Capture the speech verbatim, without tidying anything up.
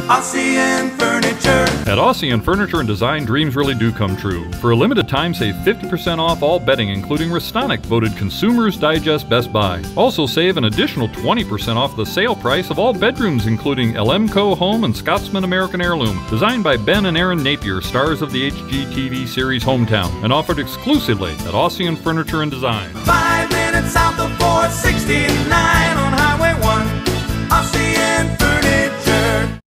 Ossian Furniture. At Ossian Furniture and Design, dreams really do come true. For a limited time, save fifty percent off all bedding, including Restonic, voted Consumers Digest Best Buy. Also save an additional twenty percent off the sale price of all bedrooms, including Elemco Home and Scotsman American Heirloom. Designed by Ben and Aaron Napier, stars of the H G T V series Hometown, and offered exclusively at Ossian Furniture and Design. Five minutes south of four sixty-nine on Highway one. Ossian